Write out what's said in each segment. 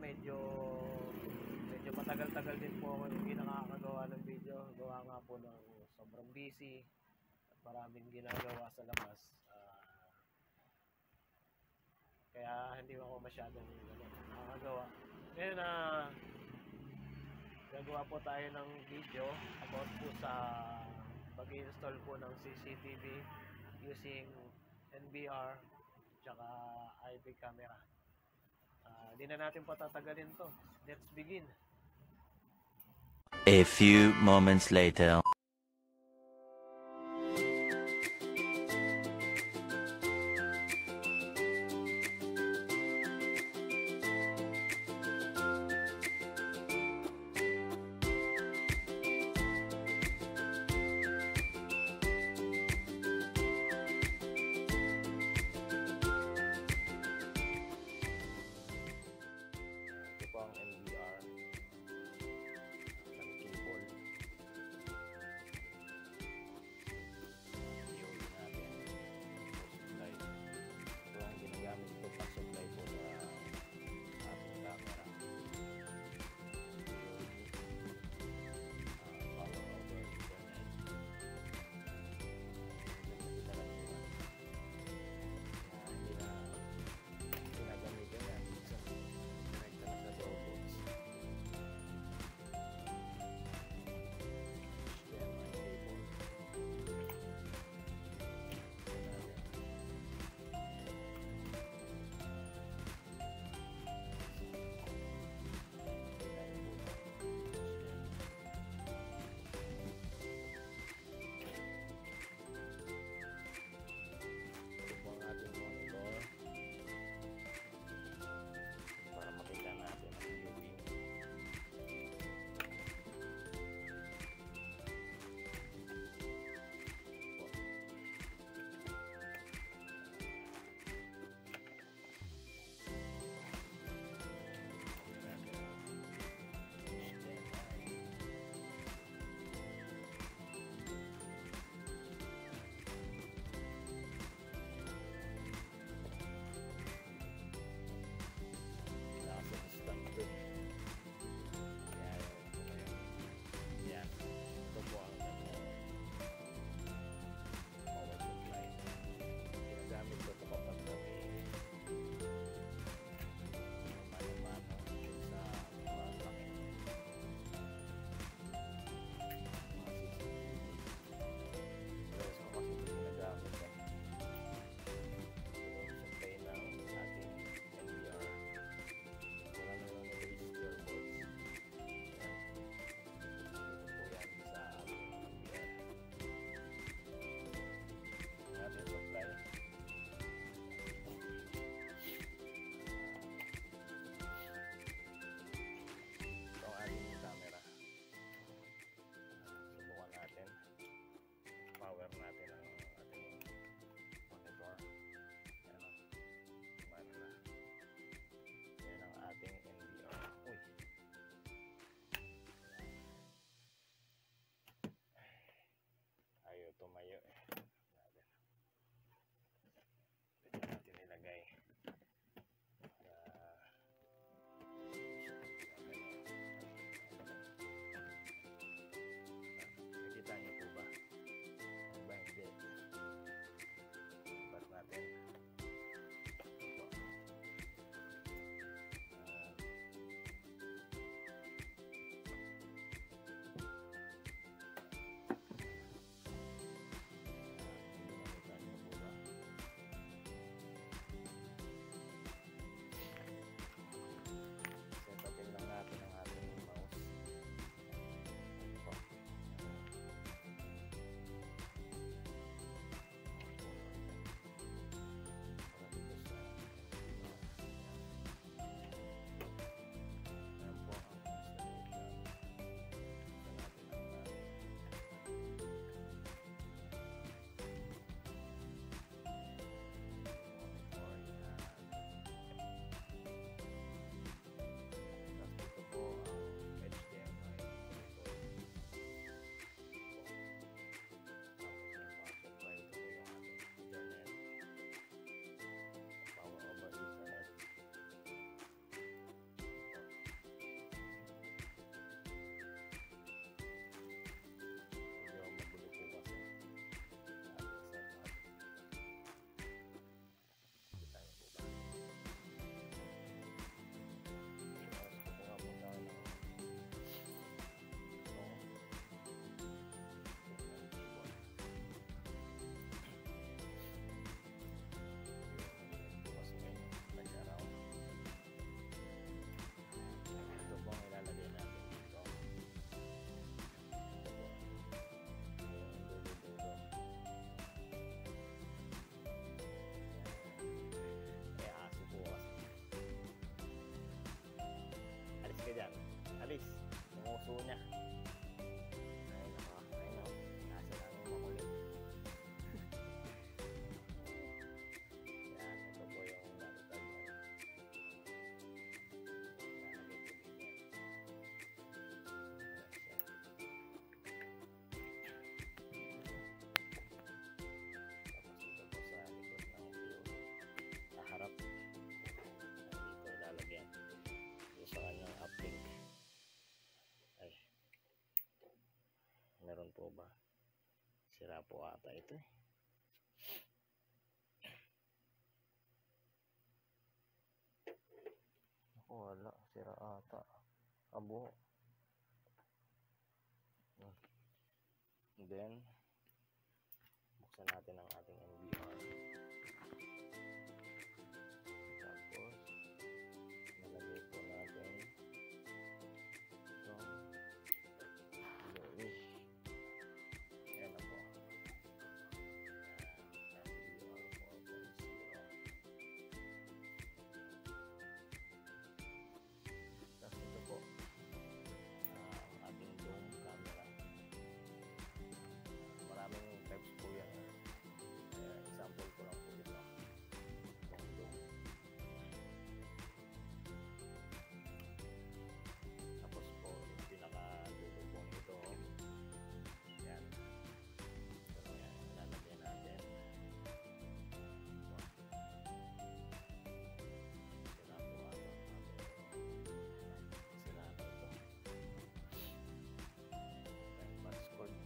medyo matagal-tagal din po ako hindi nakakagawa ng video. Gawa nga po ng sobrang busy at maraming ginagawa sa labas. Kaya hindi ako masyadong nakakagawa. Ngayon gagawa po tayo ng video about po sa pag-install po ng CCTV using NVR tsaka IP camera. Di na natin patatagalin to. Let's begin. A few moments later. Ito po ang NVR ng cable. puso niya. Ay nako, nasa lang yung makulit. Yan, ito po yung lalagay niya. Lalagay ko dito. Tapos dito po sa likod ng POV, sa harap, dito lalagyan. Dito sa kanyang uplink. Ay, meron po ba? Sira po ata ito eh. Ako wala, sira ata. Abo. And then, buksan natin ang ating NVR. Tapos, nalagay po natin itong Loish. Ayan na po. NVR 4.0. Tapos ito po, ang ating dome camera. Maraming types po yan. Example ko lang po dito. Itong dome. Tapos po, yung pinaka-dulo po nito. Yan. Ito lang yan. Lalagyan natin. Sila po ito. Sila ito. Time match code.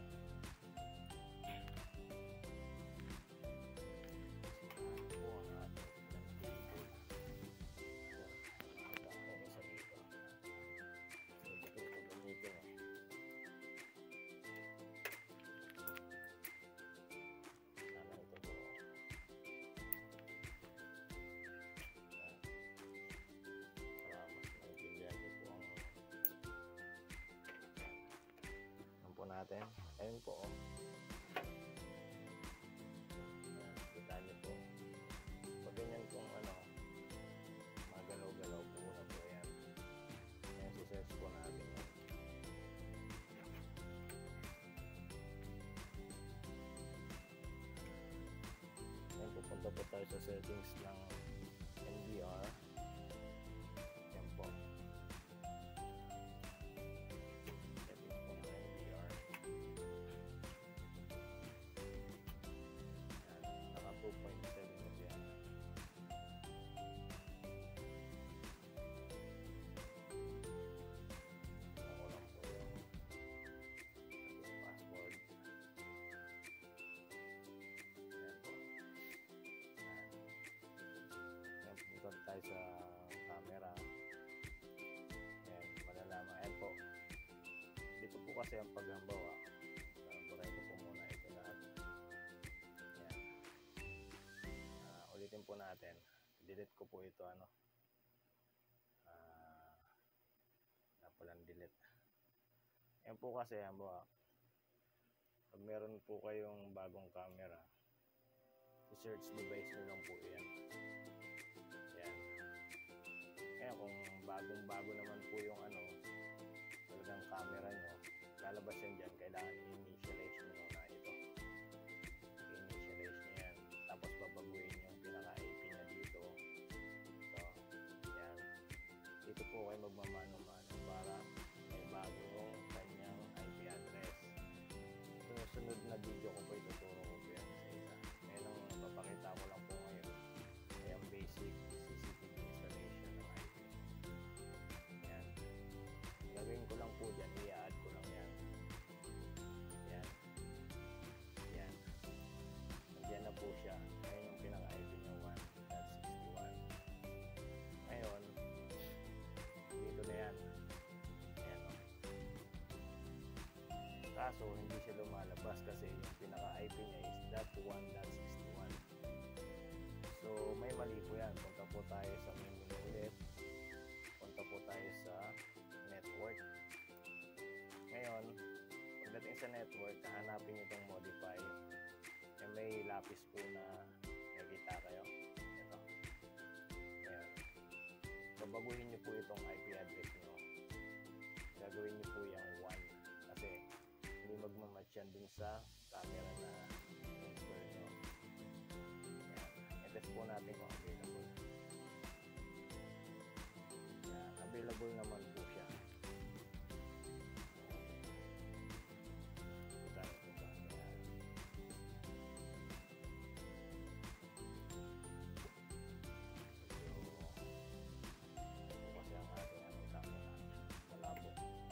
Natin. Ayun po. Ayan, kita niyo po. Pag ganyan pong magalaw-galaw po na po yan. Ayan, sisearch po natin yan. Ayan, pupunta po tayo sa settings ng NVR. Ayan po. Tayo sa camera. Ayan, malalaman. Ayan po. Dito po kasi ang paghambawa. Burahin ko po muna ito lahat. Ayan. Ulitin po natin. Delete ko po ito. Napalang delete. Ayan po kasi hambawa. Pag meron po kayong bagong camera, i-search device nyo lang po yan. Kaya kung bagong-bago naman po yung talagang camera nyo, lalabas yan dyan, kailangan i-initialize nyo muna ito. I-initialize nyo yan. Tapos babaguhin yung pinaka-IP nya dito. Ito. Yan. Dito po kayo magmamano-mano para may bagong kanyang IP address. Sunod na video ko po ituturo ko po yan sa isa. Ngayon ang papakita ko lang po ngayon ay ang basic CCTV installation ng IP. Yan. Gagawin ko lang po dyan, i-add ko lang yan. Yan. Yan. Nandiyan na po siya. Ngayon yung pinaka-IP niya 1.61. Ngayon, dito na yan. Ayan o. Kaso, hindi siya lumalabas kasi yung pinaka-IP niya is .1.61. So, may mali po yan. Punta po tayo sa menu ulit. Punta po tayo sa network. Ngayon, pagdating sa network, hahanapin nyo itong modify. May lapis po na nakikita kayo. Ito. Ayan. Babaguhin nyo po itong IP address nyo. Gagawin nyo po magmamatch yan dun sa camera na install nyo. Yan. I-test po natin kung available. Yan. Available naman po siya. Tayo po ba? Yan. Kasi ang ating camera malabo.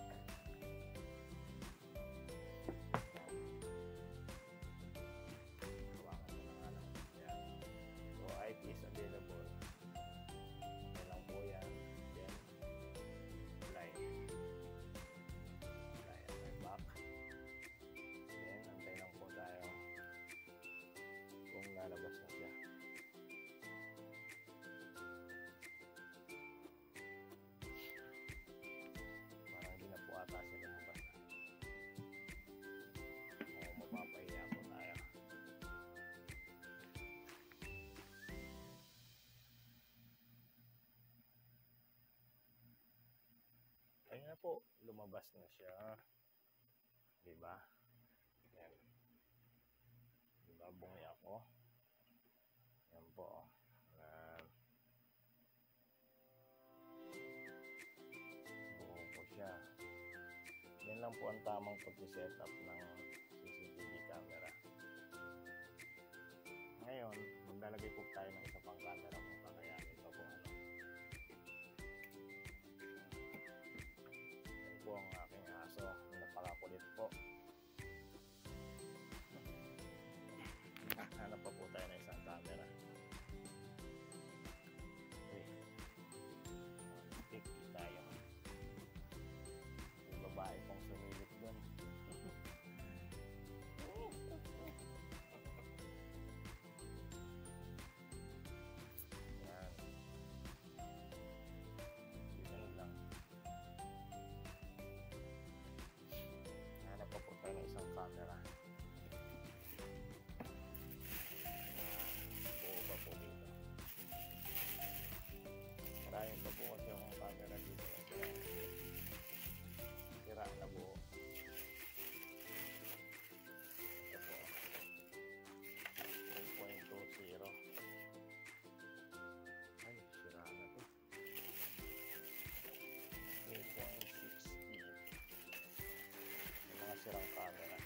IP is available. Okay lang po yan. Then, line at my back. Then, antay lang po tayo kung lalabas na siya. Parang hindi na po ata siya lumabas na. O, mapapahiya po tayo. Ayun na po, lumabas na siya. Diba? Yan. Diba, bungi ako. Yan po. Buo po siya. Yan lang po ang tamang pag-setup ng CCTV camera. Ngayon, maglalagay po tayo ng isa pang camera kung kakayanin pa po ano. Po ang aking aso, napakakulit po. Hanap pa po tayo ng isang camera. Okay. Tiki tayo. Yung babae pong sumilip dun. Yan. Yan lang. Hanap pa po tayo ng isang camera. Buo pa po dito. Maraming pa po kasi akong camera dito. Sira na buo. Ito po. 3.20. Ay, sira na to. 3.60. Mga sirang camera.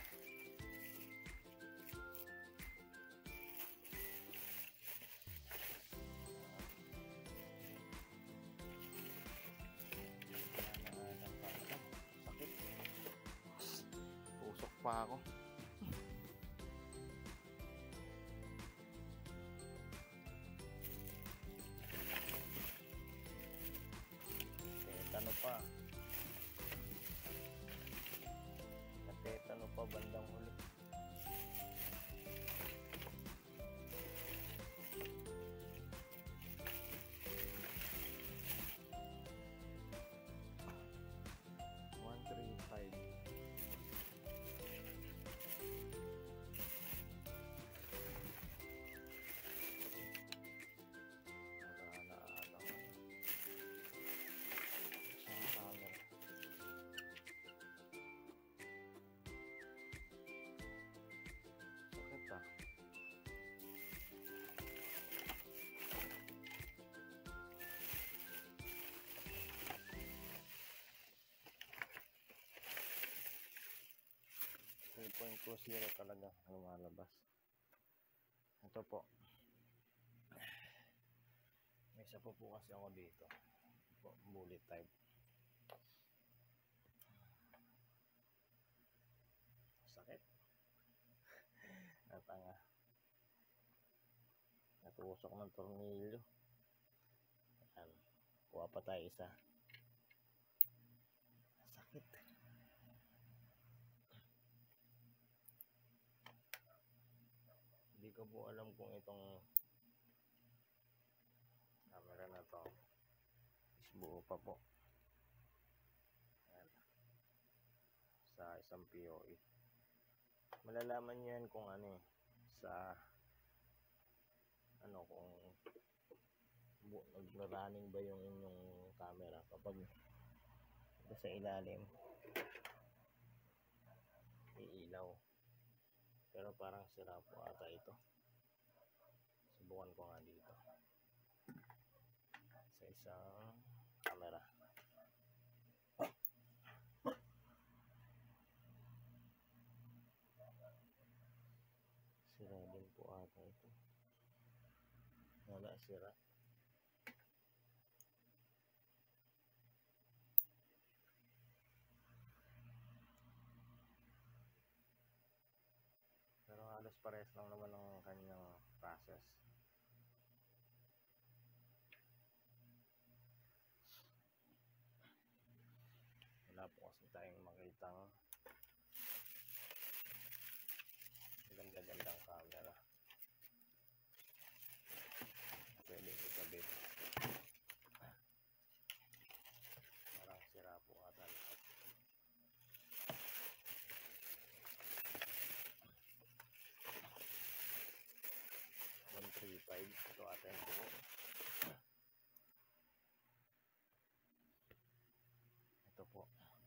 Sakit. Usok pa ako. Ano pa? Natetano pa bandang huli. Sakit ah. .20 talaga lumalabas. Ito po. May isa po kasi ako dito. Ito po, bullet type. Sakit. Natanga. Natusok ng tornilyo. Ayan. Kuha pa tayo isa. Sakit. Hindi ko po alam kung itong camera na to is buo pa po. Ayan. Sa isang POE. Malalaman nyo yan kung ano eh, sa ano, kung nag-running ba yung inyong camera kapag sa ilalim iilaw. Pero parang sira po ata ito. Subukan ko nga dito. Sa isang camera. Sira din po ata ito. Wala, sira. Pero halos pares lang naman ang kanyang process. Wala po kasi tayong makitang ganda-gandang camera. Pwede ikabit. Parang sira po ata lahat. $135. Ito ata yung buo. Ito po.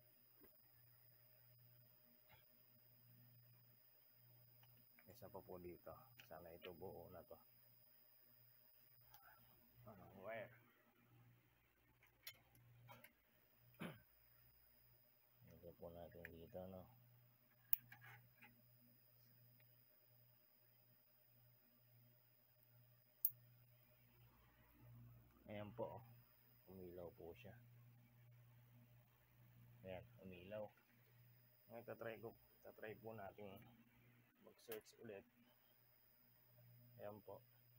Isa pa po dito. Sana ito buo na to. Wire. Ito po natin dito, no? Ayan po. Umilaw po siya. Ayan, umilaw. Ngayon, tatry po natin mag-search ulit. Ayan po.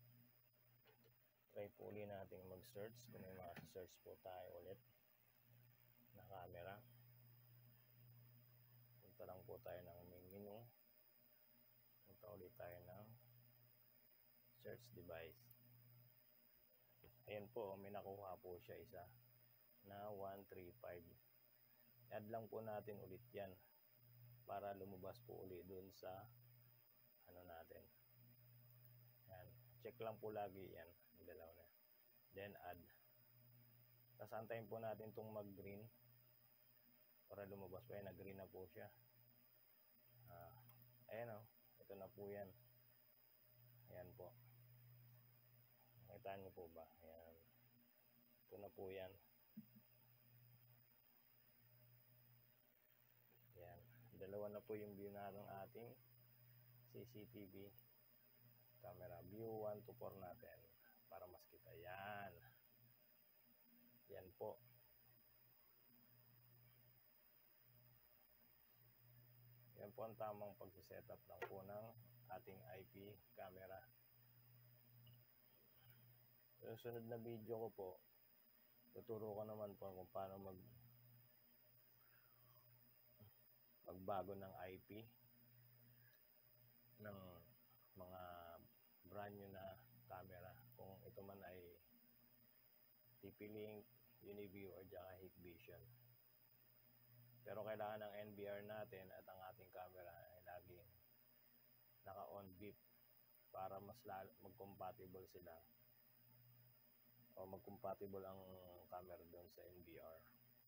Try po ulit natin mag-search. Kung may search po tayo ulit na camera. Punta lang po tayo ng main menu. Punta ulit tayo ng search device. Ayan po, may nakuha po siya isa na 135. Add lang po natin ulit yan para lumabas po ulit dun sa ano natin. Yan. Check lang po lagi yan. Dalaw na. Then add. Tapos antayin po natin itong mag-green para lumabas po yan. Nag-green na po siya. Ayan o. Ito na po yan. Ayan po. Nakita niyo po ba? Ayan. Ito na po yan. Ayan. Dalawa na po yung view na ng ating CCTV camera. View 1 to 4 natin para mas kita. Yan. Yan po. Yan po ang tamang pagsisetup lang po ng ating IP camera. Sa susunod na video ko po, tuturo ko naman po kung paano magbago ng IP ng mga brand new na camera. Kung ito man ay TP-Link, Uniview, or Hikvision. Pero kailangan ng NVR natin at ang ating camera ay laging naka-on beep para mas mag-compatible sila o mag-compatible ang camera doon sa NVR.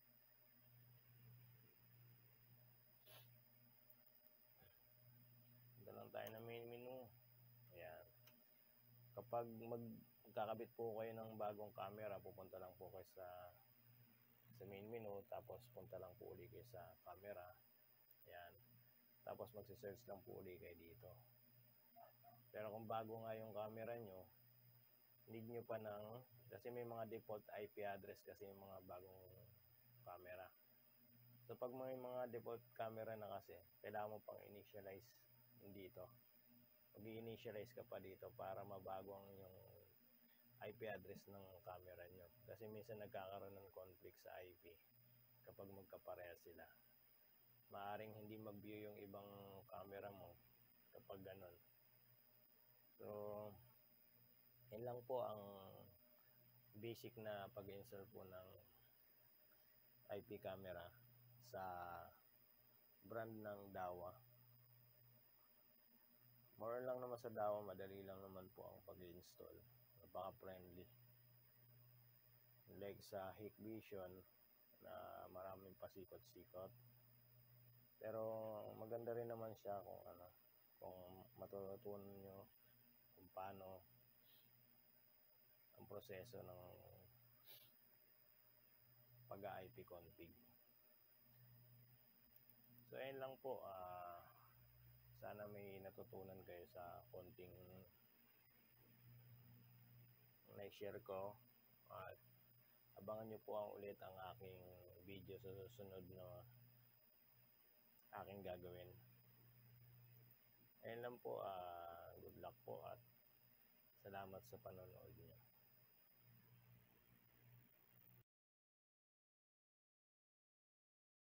Ito lang tayo na main menu. Ayan. Kapag magkakabit po kayo ng bagong camera, pupunta lang po kayo sa main menu, tapos punta lang po ulit kayo sa camera. Ayan. Tapos magsisearch lang po ulit kayo dito. Pero kung bago nga yung camera nyo, need nyo pa kasi may mga default IP address kasi yung mga bagong camera. So pag may mga default camera na kasi, kailangan mo pang initialize dito. Mag-i-initialize ka pa dito para mabago ang yung IP address ng camera nyo. Kasi minsan nagkakaroon ng conflict sa IP kapag magkapareha sila. Maaring hindi mag-view yung ibang camera mo kapag ganun. So, yun lang po ang basic na pag-install po ng IP camera sa brand ng Dahua. More lang naman sa Dahua, madali lang naman po ang pag-install. Napaka-friendly. Like sa Hikvision na maraming pasikot-sikot. Pero maganda rin naman siya kung kung matututunan nyo kung paano ang proseso ng pag-IP config. So ayun lang po, sana may natutunan kayo sa konting na-share ko, at abangan nyo po ulit ang aking video sa susunod na aking gagawin. Ayun lang po, good luck po at salamat sa panonood niyo.